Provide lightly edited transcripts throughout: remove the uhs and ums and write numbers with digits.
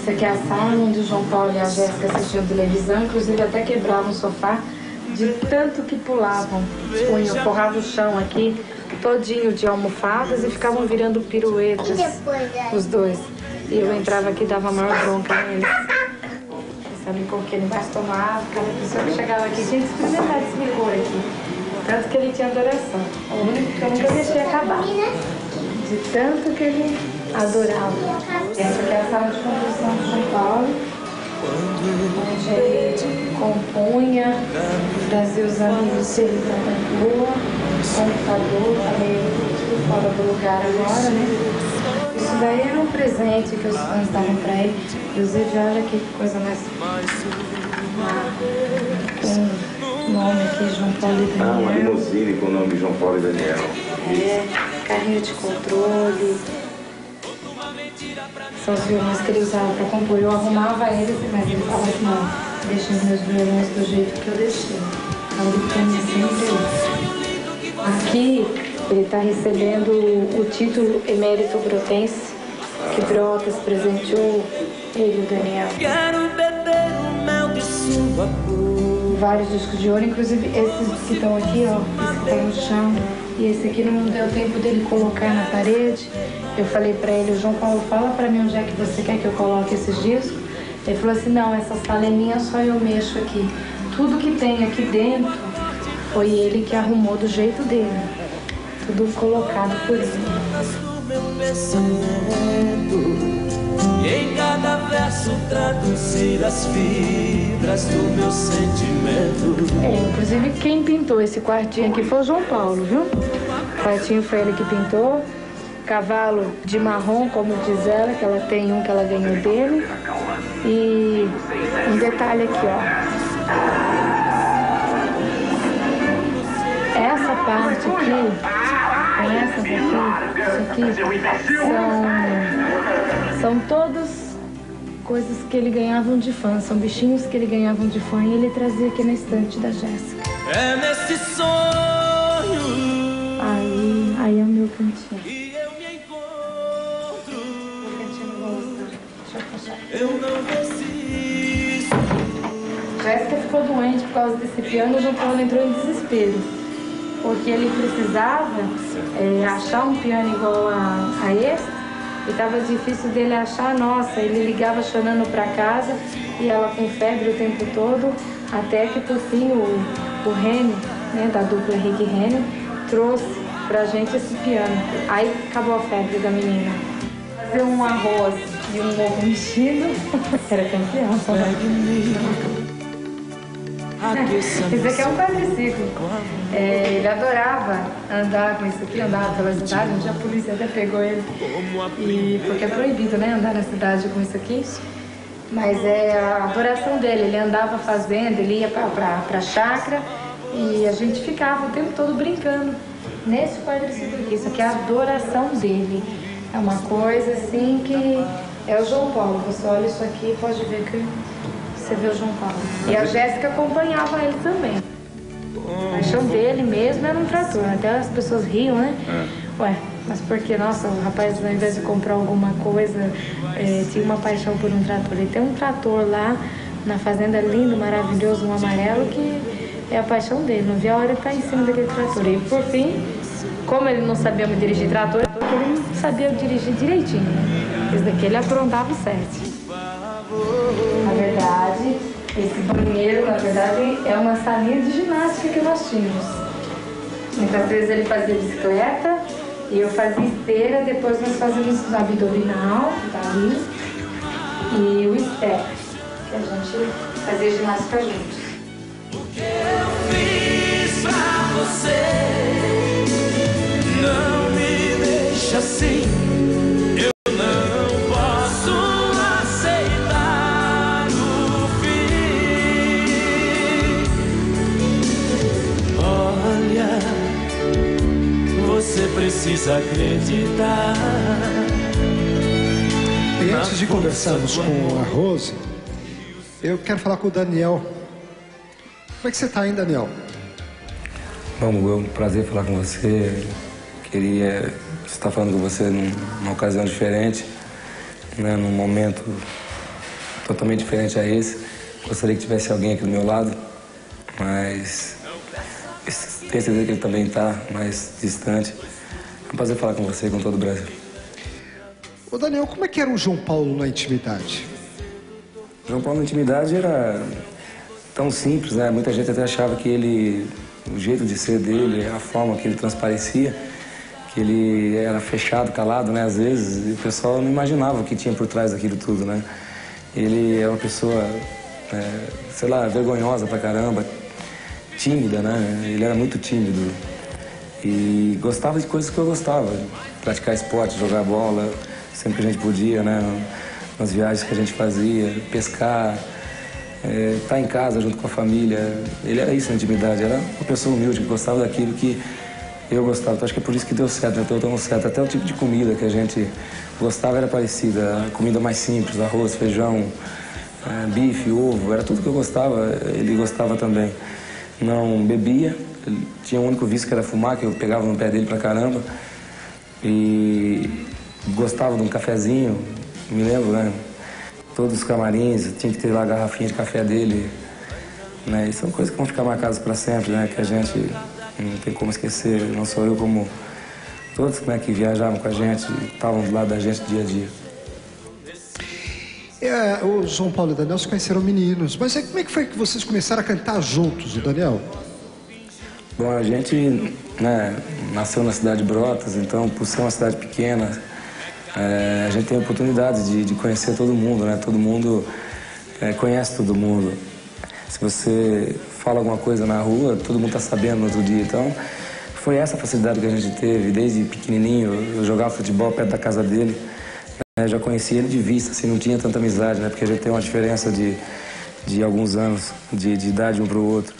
Isso aqui é a sala onde o João Paulo e a Jéssica assistiam televisão, inclusive até quebravam o sofá de tanto que pulavam. Forravam o chão aqui todinho de almofadas e ficavam virando piruetas, os dois. E eu entrava aqui e dava a maior bronca neles. Sabe, coloquei embaixo, tomava, cada pessoa que chegava aqui tinha que experimentar esse licor aqui. Tanto que ele tinha adoração. O único que eu nunca deixei acabar. De tanto que ele adorava. Essa aqui é a sala de composição de São Paulo, onde ele compunha, trazia os amigos dele para a rua, computador, tá meio fora do lugar agora, né? Isso daí era um presente que os fãs davam para ele. Inclusive, olha que coisa mais... Com o nome aqui, João Paulo e Daniel. Uma limusine com o nome João Paulo e Daniel. Carrinho de controle. São os violões que ele usava para compor. Eu arrumava eles, mas ele falava que não, deixei os meus violões do jeito que eu deixei. Então ele tinha sempre isso. Aqui ele está recebendo o título Emérito Brotense, que Brotas presenteou ele e o Daniel. Quero beber o mel de sua boca. Vários discos de ouro, inclusive esses que estão aqui, ó, esse que tá no chão. E esse aqui não deu tempo dele colocar na parede. Eu falei pra ele, o João Paulo, fala pra mim onde é que você quer que eu coloque esses discos. Ele falou assim, não, essa sala é minha, só eu mexo aqui. Tudo que tem aqui dentro foi ele que arrumou do jeito dele. Tudo colocado por ele. E em cada verso traduzir as fibras do meu sentimento. Inclusive quem pintou esse quartinho aqui foi o João Paulo, viu? O quartinho foi ele que pintou. Cavalo de marrom, como diz ela, que ela tem um que ela ganhou dele. E um detalhe aqui, ó. Essa parte aqui, com essas aqui, são todas coisas que ele ganhavam de fã, são bichinhos que ele ganhavam de fã e ele trazia aqui na estante da Jéssica. É nesse sonho. Aí é o meu cantinho. E eu me encontro. O cantinho rosa. Deixa eu fechar. Eu não resisto. Jéssica ficou doente por causa desse piano, o João Paulo entrou em desespero. Porque ele precisava achar um piano igual a esse. E estava difícil dele achar, nossa, ele ligava chorando para casa e ela com febre o tempo todo, até que por fim o Rene, né, da dupla Henrique e Rene, trouxe pra gente esse piano. Aí acabou a febre da menina. Fazer um arroz e um ovo mexido, era campeão, só vai. Esse aqui é um quadriciclo. Ele adorava andar com isso aqui, andava pela cidade. Um dia a polícia até pegou ele. Porque é proibido, né, andar na cidade com isso aqui. Mas é a adoração dele. Ele andava fazendo, ele ia pra chácara e a gente ficava o tempo todo brincando nesse quadriciclo aqui. Isso aqui é a adoração dele. É uma coisa assim que é o João Paulo. Você olha isso aqui e pode ver que você vê o João Paulo. E a Jéssica acompanhava ele também. A paixão dele mesmo era um trator. Até as pessoas riam, né? Ué, mas porque, nossa, o rapaz, ao invés de comprar alguma coisa, tinha uma paixão por um trator. Ele tem um trator lá na fazenda, lindo, maravilhoso, um amarelo, que é a paixão dele. Não via a hora de estar em cima daquele trator. E por fim, como ele não sabia me dirigir trator, ele não sabia dirigir direitinho, né? Esse daqui ele aprontava o 7. Na verdade, esse banheiro, na verdade, é uma salinha de ginástica que nós tínhamos. Muitas vezes ele fazia bicicleta e eu fazia esteira, depois nós fazíamos o abdominal, que tá ali, e o step, que a gente fazia ginástica juntos. O que eu fiz pra você não me deixa assim. Você precisa acreditar. E antes de conversarmos com a Rose, eu quero falar com o Daniel. Como é que você está, hein, Daniel? Bom, é um prazer falar com você. Queria estar falando com você numa ocasião diferente, né, num momento totalmente diferente a esse. Gostaria que tivesse alguém aqui do meu lado, mas tenho certeza que ele também está mais distante. É um prazer falar com você e com todo o Brasil. Ô Daniel, como é que era o João Paulo na intimidade? O João Paulo na intimidade era tão simples, né? Muita gente até achava que ele, o jeito de ser dele, a forma que ele transparecia, que ele era fechado, calado, né? Às vezes, e o pessoal não imaginava o que tinha por trás daquilo tudo, né? Ele é uma pessoa, sei lá, vergonhosa pra caramba, tímida, né? Ele era muito tímido e gostava de coisas que eu gostava, praticar esporte, jogar bola, sempre que a gente podia, né? Nas viagens que a gente fazia, pescar, estar em casa junto com a família. Ele era isso na intimidade, era uma pessoa humilde que gostava daquilo que eu gostava. Então acho que é por isso que deu certo, né? Deu tão certo. Até o tipo de comida que a gente gostava era parecida, a comida mais simples, arroz, feijão, bife, ovo, era tudo que eu gostava, ele gostava também. Não bebia, ele tinha um único vício que era fumar, que eu pegava no pé dele pra caramba. E gostava de um cafezinho, me lembro, né? Todos os camarins, tinha que ter lá a garrafinha de café dele, né? E são coisas que vão ficar marcadas para sempre, né? Que a gente não tem como esquecer, não só eu, como todos, né, que viajavam com a gente, estavam do lado da gente dia a dia. O João Paulo e o Daniel se conheceram meninos, mas como é que foi que vocês começaram a cantar juntos, o Daniel? Bom, a gente, né, nasceu na cidade de Brotas, então, por ser uma cidade pequena, a gente tem a oportunidade de conhecer todo mundo, né? Todo mundo conhece todo mundo. Se você fala alguma coisa na rua, todo mundo está sabendo no outro dia. Então, foi essa facilidade que a gente teve. Desde pequenininho, eu jogava futebol perto da casa dele. Já conhecia ele de vista, assim, não tinha tanta amizade, né? Porque a gente tem uma diferença de alguns anos de idade um para o outro.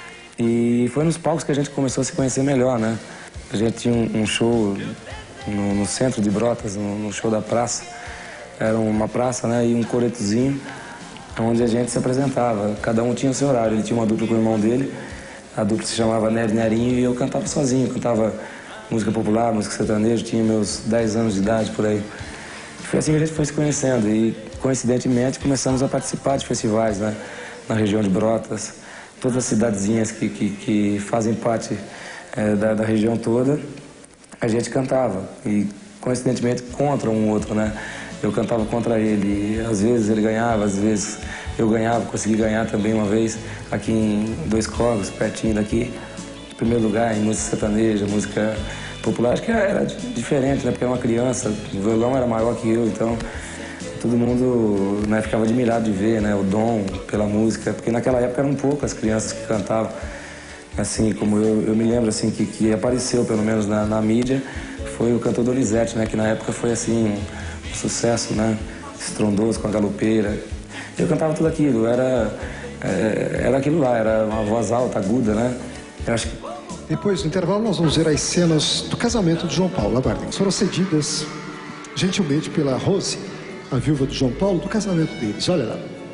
E foi nos palcos que a gente começou a se conhecer melhor, né? A gente tinha um show no centro de Brotas, no show da praça. Era uma praça, né, e um coretozinho, onde a gente se apresentava. Cada um tinha o seu horário. Ele tinha uma dupla com o irmão dele, a dupla se chamava Nery Nerinho, e eu cantava sozinho. Cantava música popular, música sertaneja, tinha meus 10 anos de idade, por aí. Foi assim que a gente foi se conhecendo e, coincidentemente, começamos a participar de festivais, né, na região de Brotas. Todas as cidadezinhas que fazem parte da região toda, a gente cantava, e coincidentemente contra um outro, né? Eu cantava contra ele, e às vezes ele ganhava, às vezes eu ganhava, consegui ganhar também uma vez aqui em Dois Córregos, pertinho daqui, em primeiro lugar em música sertaneja, música popular. Acho que era diferente, né? Porque era uma criança, o violão era maior que eu, então todo mundo, né, ficava admirado de ver, né, o dom pela música, porque naquela época eram poucas crianças que cantavam. Assim, como eu me lembro, assim, que apareceu, pelo menos na mídia, foi o cantor Donizete, né? Que na época foi, assim, um sucesso, né? Estrondoso, com a galopeira. Eu cantava tudo aquilo, era aquilo lá, era uma voz alta, aguda, né? Eu acho que... Depois do intervalo, nós vamos ver as cenas do casamento de João Paulo. Aguardem. Foram cedidas, gentilmente, pela Rose, a viúva de João Paulo, do casamento deles. Olha lá.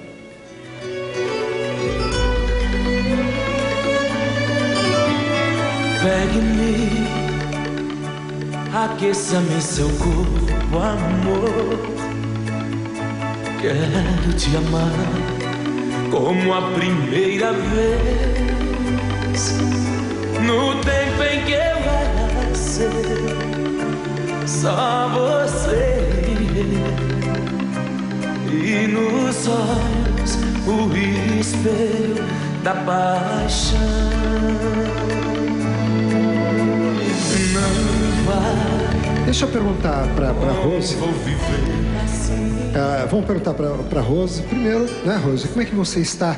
Pegue-me, aqueça-me seu corpo, amor. Quero te amar como a primeira vez. No tempo em que eu era seu, só você e nos olhos o espelho da paixão. Deixa eu perguntar para Rose. Vamos perguntar para Rose. Primeiro, né, Rose, como é que você está?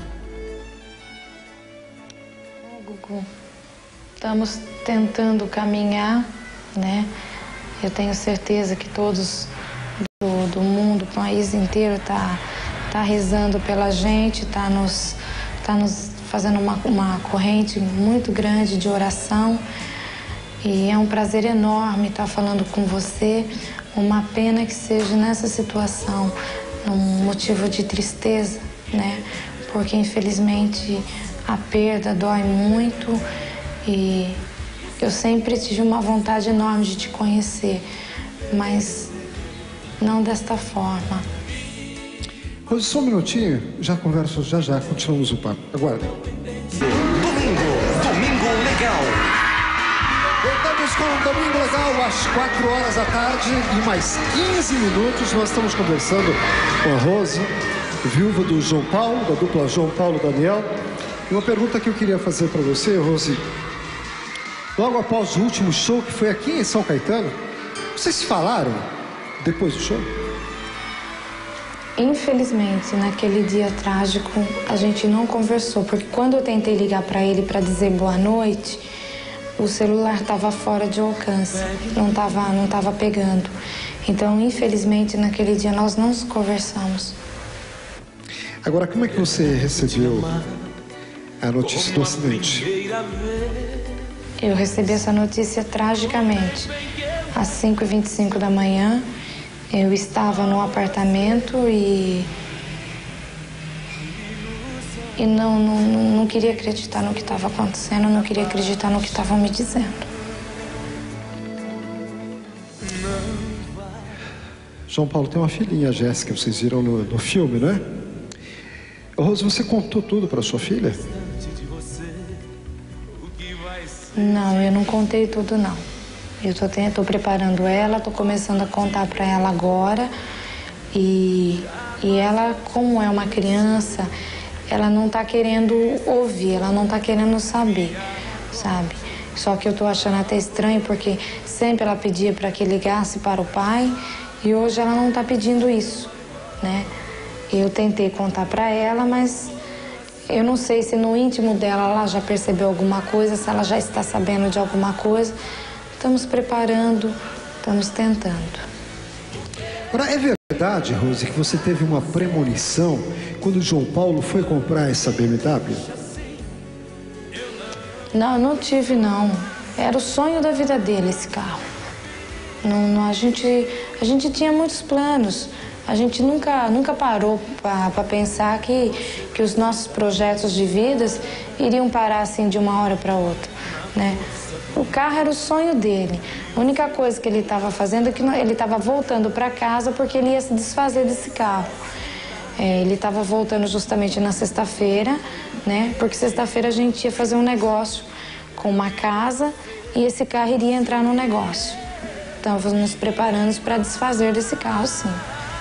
Gugu, estamos tentando caminhar, né? Eu tenho certeza que todos do mundo, o país inteiro tá rezando pela gente, tá nos fazendo uma corrente muito grande de oração. E é um prazer enorme estar falando com você. Uma pena que seja nessa situação um motivo de tristeza, né? Porque infelizmente a perda dói muito e eu sempre tive uma vontade enorme de te conhecer, mas não desta forma. Rose, só um minutinho, já converso, já, continuamos o papo. Aguardem. Domingo Legal. Voltamos com o Domingo Legal às 4 horas da tarde e mais 15 minutos nós estamos conversando com a Rose, viúva do João Paulo, da dupla João Paulo e Daniel. E uma pergunta que eu queria fazer para você, Rose, logo após o último show que foi aqui em São Caetano, vocês se falaram depois do show? Infelizmente, naquele dia trágico, a gente não conversou, porque quando eu tentei ligar para ele para dizer boa noite, o celular estava fora de alcance, não tava pegando. Então, infelizmente, naquele dia nós não conversamos. Agora, como é que você recebeu a notícia do acidente? Eu recebi essa notícia tragicamente. Às 5h25 da manhã, eu estava no apartamento e não queria acreditar no que estava acontecendo, não queria acreditar no que estavam me dizendo. João Paulo tem uma filhinha, a Jéssica, vocês viram no filme, não é? Rose, você contou tudo para sua filha? Não, eu não contei tudo, não. Eu tô preparando ela, tô começando a contar para ela agora. E ela, como é uma criança, ela não tá querendo ouvir, ela não tá querendo saber, sabe? Só que eu tô achando até estranho, porque sempre ela pedia para que ligasse para o pai e hoje ela não tá pedindo isso, né? Eu tentei contar para ela, mas eu não sei se no íntimo dela ela já percebeu alguma coisa, se ela já está sabendo de alguma coisa. Estamos preparando, estamos tentando. Agora, é verdade, Rose, que você teve uma premonição quando o João Paulo foi comprar essa BMW? Não tive, não. Era o sonho da vida dele, esse carro. A gente tinha muitos planos. A gente nunca parou para pensar que os nossos projetos de vidas iriam parar assim de uma hora para outra, né? O carro era o sonho dele. A única coisa que ele estava fazendo é que ele estava voltando para casa porque ele ia se desfazer desse carro. Ele estava voltando justamente na sexta-feira, né? Porque sexta-feira a gente ia fazer um negócio com uma casa e esse carro iria entrar no negócio. Então, estamos nos preparando para desfazer desse carro, sim.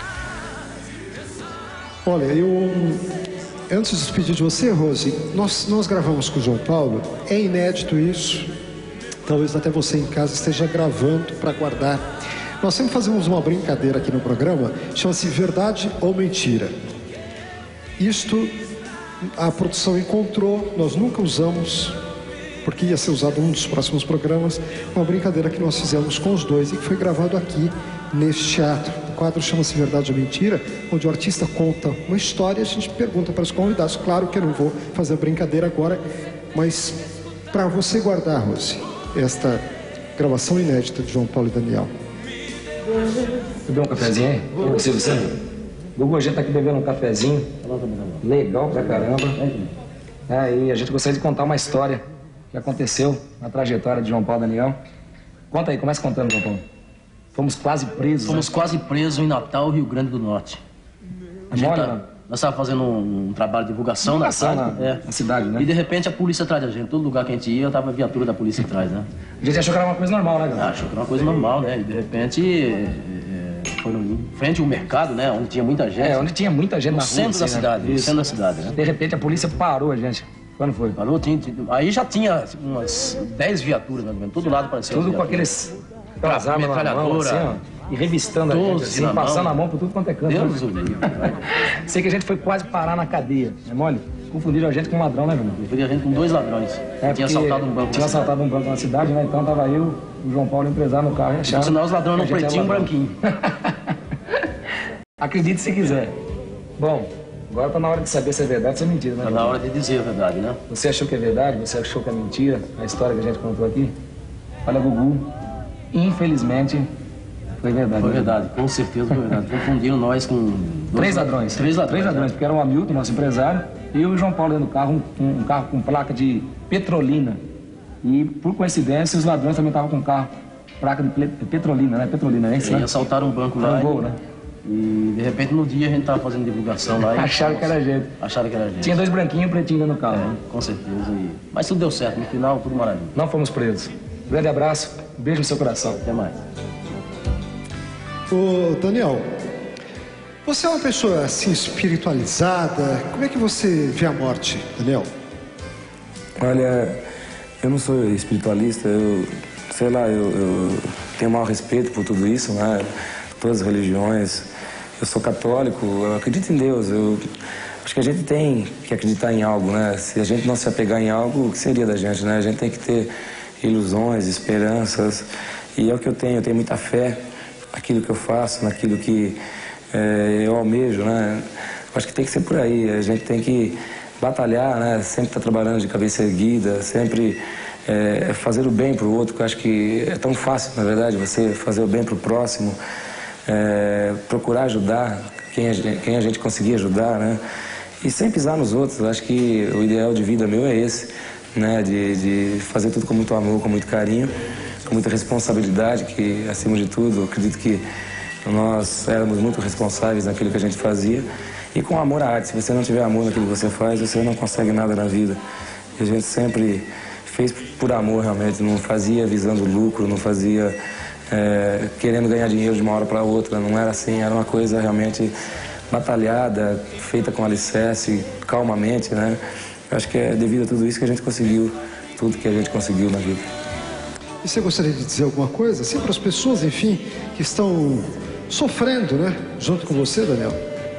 Olha, antes de despedir de você, Rose, nós gravamos com o João Paulo, é inédito isso, talvez até você em casa esteja gravando para guardar. Nós sempre fazemos uma brincadeira aqui no programa, chama-se Verdade ou Mentira. Isto a produção encontrou, nós nunca usamos, porque ia ser usado num dos próximos programas, uma brincadeira que nós fizemos com os dois e que foi gravado aqui neste teatro. O quadro chama-se Verdade ou Mentira, onde o artista conta uma história e a gente pergunta para os convidados. Claro que eu não vou fazer a brincadeira agora, mas para você guardar, Rose, esta gravação inédita de João Paulo e Daniel. Bebeu um cafezinho aí? Ô, Silvio Santos. Gugu, a gente tá aqui bebendo um cafezinho. Legal pra caramba. E a gente gostaria de contar uma história que aconteceu na trajetória de João Paulo e Daniel. Conta aí, começa contando, João Paulo. Fomos quase presos. Fomos quase presos em Natal, Rio Grande do Norte. Nós estávamos fazendo um trabalho de divulgação na cidade, né? E de repente a polícia atrás da gente. Todo lugar que a gente ia, tava a viatura da polícia atrás, né? A gente achou que era uma coisa normal, né, galera? Achou que era uma coisa normal, né? E de repente foi em frente ao mercado, né? Onde tinha muita gente. Onde tinha muita gente na rua. No centro da cidade, no centro da cidade, né? De repente a polícia parou a gente. Quando foi? Parou, aí já tinha umas 10 viaturas, mais ou menos. Todo lado parecia. Tudo com aquelas armas na mão, assim, ó. E revistando a gente, assim, passando a mão por tudo quanto é canto. Deus do livro. Sei que a gente foi quase parar na cadeia, é mole? Confundiram a gente com um ladrão, né, Bruno? Confundiram a gente com 2 ladrões. Tinha assaltado um banco. Tinha assaltado um banco na cidade, né? Então tava eu, o João Paulo, empresário no carro e acharam. Senão os ladrões eram pretinho e branquinho. Acredite se quiser. Bom, agora tá na hora de saber se é verdade ou se é mentira, né? Tá na hora de dizer a verdade, né? Você achou que é verdade? Você achou que é mentira? A história que a gente contou aqui? Olha, Gugu, infelizmente... Foi verdade. Foi verdade, com certeza foi verdade. Confundiram nós com... 3 ladrões. 3 ladrões, porque era o Hamilton, nosso empresário, e eu e o João Paulo dentro do carro, um carro com placa de Petrolina. E, por coincidência, os ladrões também estavam com carro, placa de Petrolina, né? Petrolina, é isso, né? E assaltaram um banco lá. Gol, né? E de repente no dia a gente tava fazendo divulgação lá e... Acharam que era gente. Acharam que era gente. Tinha 2 branquinhos e um pretinho no carro. Com certeza. Mas tudo deu certo, no final tudo maravilha. Não fomos presos. Grande abraço, beijo no seu coração. Até mais. Ô, Daniel, você é uma pessoa assim espiritualizada. Como é que você vê a morte, Daniel? Olha, eu não sou espiritualista, eu tenho o maior respeito por tudo isso, né? Todas as religiões. Eu sou católico, eu acredito em Deus. Eu acho que a gente tem que acreditar em algo, né? Se a gente não se apegar em algo, o que seria da gente, né? A gente tem que ter ilusões, esperanças. E é o que eu tenho muita fé naquilo que eu faço, naquilo que eu almejo, né? Eu acho que tem que ser por aí. A gente tem que batalhar, né? Sempre estar trabalhando de cabeça erguida, sempre fazer o bem para o outro, que eu acho que é tão fácil, na verdade, você fazer o bem para o próximo, procurar ajudar quem a gente conseguir ajudar, né? E sem pisar nos outros. Eu acho que o ideal de vida meu é esse, né? De fazer tudo com muito amor, com muito carinho, com muita responsabilidade, que acima de tudo, eu acredito que nós éramos muito responsáveis naquilo que a gente fazia, e com amor à arte. Se você não tiver amor naquilo que você faz, você não consegue nada na vida. E a gente sempre fez por amor, realmente, não fazia visando lucro, não fazia querendo ganhar dinheiro de uma hora para outra, não era assim, era uma coisa realmente batalhada, feita com alicerce, calmamente, né? Eu acho que é devido a tudo isso que a gente conseguiu, tudo que a gente conseguiu na vida. E você gostaria de dizer alguma coisa, assim, para as pessoas, enfim, que estão sofrendo, né, junto com você, Daniel?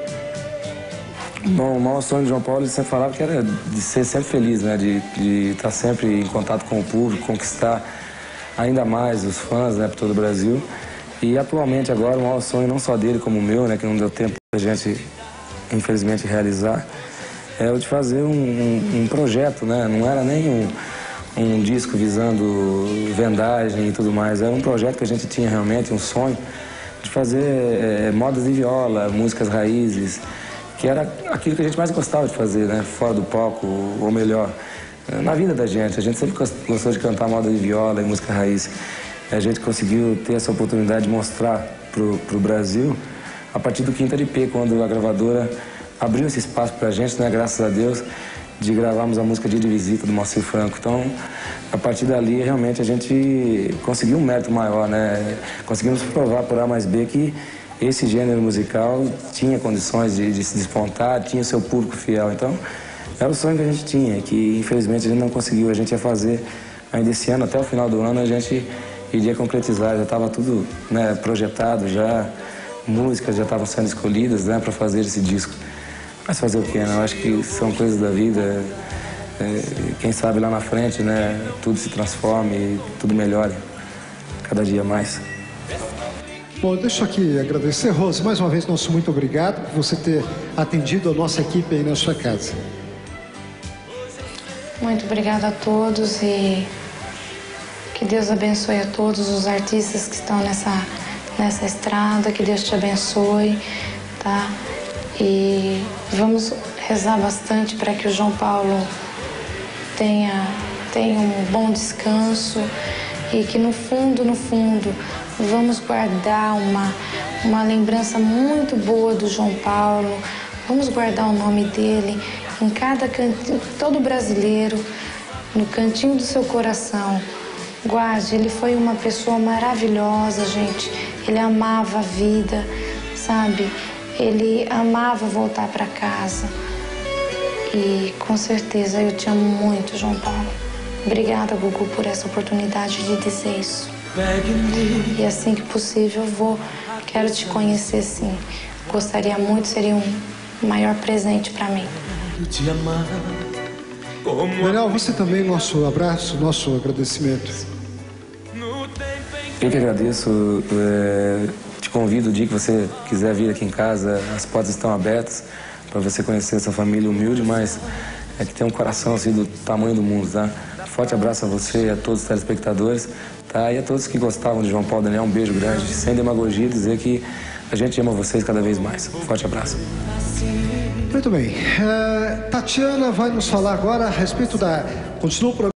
Bom, o maior sonho de João Paulo, ele sempre falava que era de ser sempre feliz, né? De estar sempre em contato com o público, conquistar ainda mais os fãs, né, por todo o Brasil. E atualmente agora o maior sonho, não só dele como o meu, né, que não deu tempo da gente, infelizmente, realizar, é o de fazer um projeto, né? Não era nem um disco visando vendagem e tudo mais, era um projeto que a gente tinha realmente, um sonho de fazer modas de viola, músicas raízes, que era aquilo que a gente mais gostava de fazer, né? Fora do palco, ou melhor, na vida da gente. A gente sempre gostou de cantar moda de viola e música raiz. A gente conseguiu ter essa oportunidade de mostrar pro Brasil a partir do Quinta de P, quando a gravadora abriu esse espaço pra gente, né? Graças a Deus, de gravarmos a música Dia de Visita do Moacir Franco. Então, a partir dali, realmente, a gente conseguiu um mérito maior, né? Conseguimos provar por A mais B que esse gênero musical tinha condições de se despontar, tinha seu público fiel. Então, era o sonho que a gente tinha, que infelizmente a gente não conseguiu. A gente ia fazer ainda esse ano, até o final do ano, a gente iria concretizar. Já estava tudo, né, projetado, já músicas já estavam sendo escolhidas, né, para fazer esse disco. Mas fazer o quê, né? Eu acho que são coisas da vida. Quem sabe lá na frente, né, tudo se transforme e tudo melhore cada dia mais. Bom, deixa eu aqui agradecer, Rose, mais uma vez, nosso muito obrigado por você ter atendido a nossa equipe aí na sua casa. Muito obrigada a todos e que Deus abençoe a todos os artistas que estão nessa estrada, que Deus te abençoe, tá? E vamos rezar bastante para que o João Paulo tenha um bom descanso e que no fundo, vamos guardar uma lembrança muito boa do João Paulo, vamos guardar o nome dele em cada cantinho, todo brasileiro, no cantinho do seu coração. Guarde, ele foi uma pessoa maravilhosa, gente. Ele amava a vida, sabe? Ele amava voltar para casa. E com certeza eu te amo muito, João Paulo. Obrigada, Gugu, por essa oportunidade de dizer isso. E assim que possível quero te conhecer, sim. Gostaria muito, seria um maior presente para mim. Daniel, você também, nosso abraço, nosso agradecimento. Eu que agradeço, te convido o dia que você quiser vir aqui em casa, as portas estão abertas para você conhecer essa família humilde, mas que tem um coração assim do tamanho do mundo, tá? Forte abraço a você e a todos os telespectadores, tá? E a todos que gostavam de João Paulo Daniel, um beijo grande, sem demagogia, dizer que a gente ama vocês cada vez mais. Forte abraço. Muito bem. Tatiana vai nos falar agora a respeito da... Continua o programa.